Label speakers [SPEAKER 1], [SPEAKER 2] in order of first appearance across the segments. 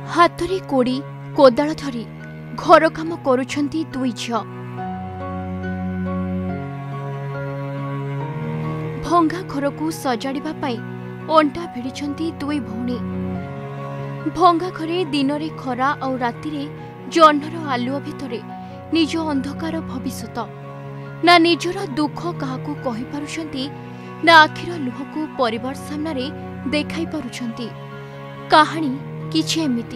[SPEAKER 1] हाथरे कोड़ी कोदाल धरी घर काम करुछंती दुई झियो। भंगा घर को सजाड़िबा पाई अंटा भिड़िछंती दुई भौणी। भंगा घरे दिन रे खरा और राति रे जह्नर आलुओ भितरे निज अंधकार भविष्यत ना निजर दुख काहाकू कहि पारुछंती ना आखिर लुह को परिवार सामने देखाई पारुछंती। कहानी किछि एमिति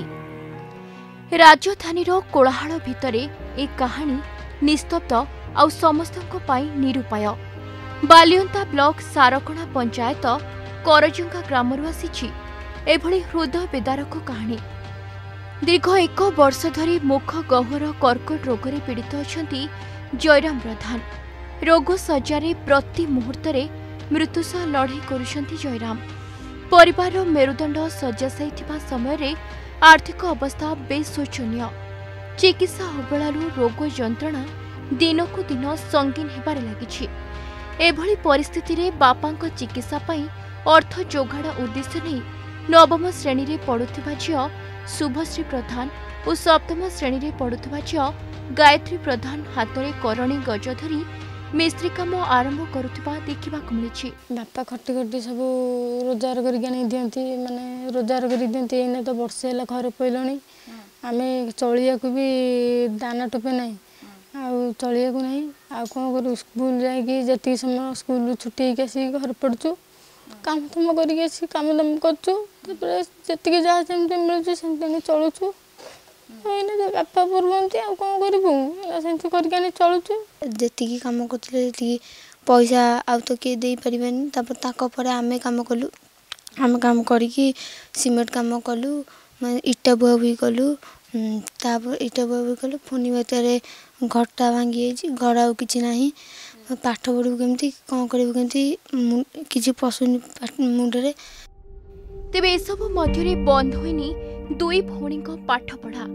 [SPEAKER 1] राजधानी कोलाहल भितरे ए कहानी निस्तब्ध आउ समस्तक पाई निरुपाय। बालियंता ब्लॉक सारकणा पंचायत करजुंगा ग्रामरु आसीछि एभली हृदय बेदारक कहानी। दीर्घ 1 वर्ष धरी मुख गह्वर कर्कट रोगरे पीड़ित अछंती जयराम प्रधान। रोग सज्जारे प्रति मुहूर्तरे मृत्यु सह लड़ाई करुछंती जयराम। परिवार मेरुदंड सज्जासाई थिबा समय आर्थिक अवस्था बेस शोचनीय। चिकित्सा अवहेलारू रोग जंत्रणा दिनकू दिन संगीन हेबारे लागिछि। एभली परिस्थिति रे बापांक चिकित्सा पई अर्थ जोगाड़ उद्देश्य नहीं नवम श्रेणी रे पढ़ुथिबा झियो शुभश्री प्रधान और सप्तम श्रेणी रे पढ़ुथिबा झियो गायत्री प्रधान हातरे करणी गज धरी मिस्त्री काम आरंभ करुथिबा देखिबाकू मिलिछि।
[SPEAKER 2] बापा खटी खटी सब रोजगार करी दियंती माने रोजगार करी दियंती। एने तो वर्षे होला घर पइलणी आमे चलिया को भी दाना टोपे नहीं आउ चलिया को नहीं आ कोन करू स्कूल जाई कि जति समय स्कूल छुट्टी के आसी घर पड़छु काम तुम करी आसी काम तुम करछु तबरे जति जा सेमते मिलछु सेमते चलुछु। एने तो बापा पुरबंती आ कोन करबु सेमते करके चलुछु।
[SPEAKER 3] जति काम करथले ती पैसा आउ तो के देई परिबेनी तब ताको परे आमे काम कलु। आमे काम करी कि सीमेंट काम कलु इटा बुआ भी कलु तापर इटा बुआ भी कलु। फोनी बातरे घरटा भांगी जाइछि घर आउ किछि नाही पाठ पढु केमती कोन करबु केमती किछि पसुनी मुंडरे।
[SPEAKER 1] तेबे ए सब मध्यरे बंद होइनी दुई भौणीक पाठ पढ़ा।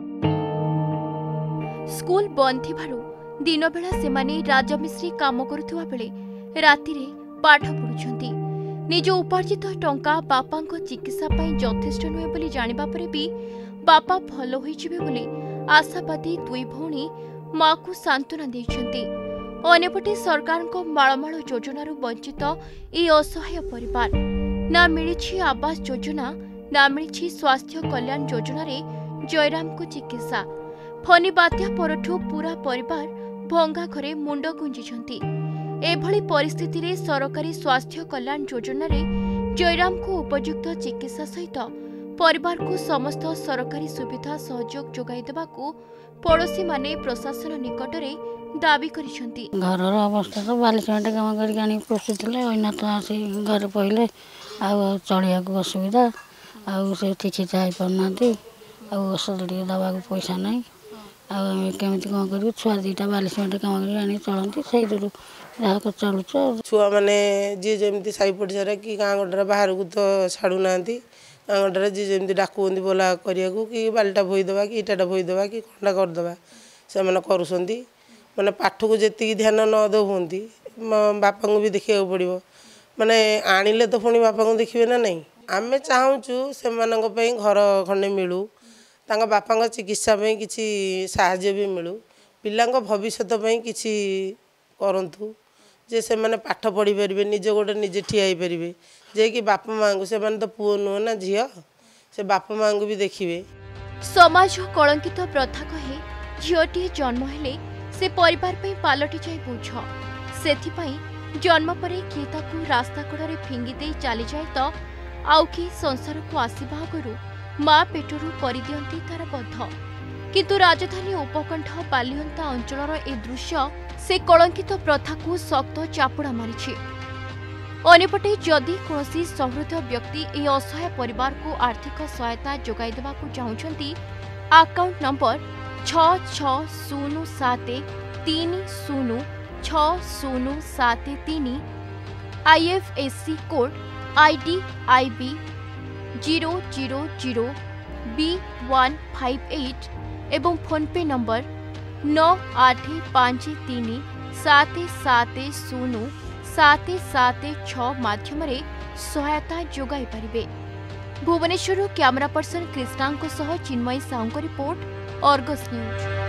[SPEAKER 1] स्कूल बंद थिबारु दिन बेला सेमाने राजमिस्त्री काम करुथुवा बेले राति रे पाठ पढुछंती। निज उपार्जित टंका बापांक चिकित्सा पई यथेष्ट नुहे बोली जानिबा परे भी बापा भलो होई जिवे बोली आशावादी दुई भौणी मां को सांत्वना दैछंती। अन्यपटे सरकार को माळमाळ योजनारु वंचित ए असहाय परिवार ना मिलिछि आवास योजना ना मिलिछि स्वास्थ्य कल्याण योजना रे जयराम को चिकित्सा। फनी बात्या परठू पूरा परिवार भंगा घरे मुंड गुंजिछंती। एभली परिस्थिति रे सरकारी स्वास्थ्य कल्याण योजना रे जयराम को उपयुक्त चिकित्सा सहित परिवार को समस्त सरकारी सुविधा सहयोग जोगाई देबाकू पड़ोसी माने प्रशासन निकट रे दाबी करिसंती।
[SPEAKER 4] घरर अवस्था तो 42 मिनट काम करी आनी पोषिथिले ओइना तो आसी घर पहिले आ चलिया को असुविधा आ से किछि चाहि पनांती आ औषध डी दवा को पैसा नहीं आ केमिति कोन करू छुआ दीटा 42 मिनट काम करी आनी चलंती सही दरु जा को चलुचो।
[SPEAKER 5] छुआ माने जे जेमति साई पड़िसा रे कि गां गडरा बाहर को तो छाडू नांती गां गडरा जे जेमति डाकुंदी बोला करिया को कि बालटा भोई दवा कि इटाटा भोई दवा कि खंडा कर दवा से माने करूसंती। माने पाठ को जेति ध्यान न दो होंती बापा को भी देखिया पड़िबो माने आनिले तो पुणी बापा को देखिबे ना नहीं। आमे चाहूचु से मानक पई घर खंडे मिलू तांगा बापा चिकित्सा पई किछि सहाय्य भी मिलू पिलांग भविष्यत पई किछि करंतु जे से माने पाठ पढ़ी परिबे निज गोटे निजे ठिया ही परिबे जे कि बापा मां को से माने तो पुओ नो ना झियो से बापा मां को भी देखिबे।
[SPEAKER 1] समाज कलंकित प्रथा कहे झियोटी जन्म हेले से परिवार पई पालटी जाय बोझ। सेथिपई जन्म परे किए ताकू रास्ता कड़े फिंगी दे चली जाए तो आउ कि संसार को आसवा आगु माँ पेटरू करदियंती तार बध। किंतु राजधानी उपकंठ बालियंता अंचलर ए दृश्य से कलंकित प्रथा को शक्त चापुड़ा मारिछि। अन्यपटे जदि कौनसी सहृदय व्यक्ति ए असहाय परिवार को आर्थिक सहायता जोगाई देबाकू चाहुछंती account number 6607306073 IFSC code ID IB 000B158 एवं फोन पे नंबर 9853770776 माध्यम सहायता जोगाई पारिबे। Bhubaneswar camera person Krishna Chinmayi Sahu report Argus news.